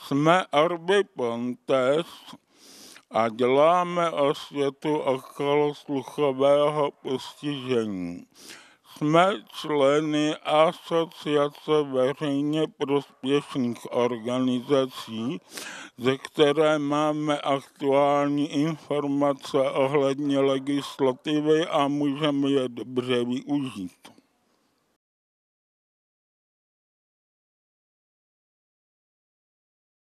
Jsme Arby Pontes a děláme osvětu okolo sluchového postižení. Jsme členy Asociace veřejně prospěšných organizací, ze které máme aktuální informace ohledně legislativy a můžeme je dobře využít.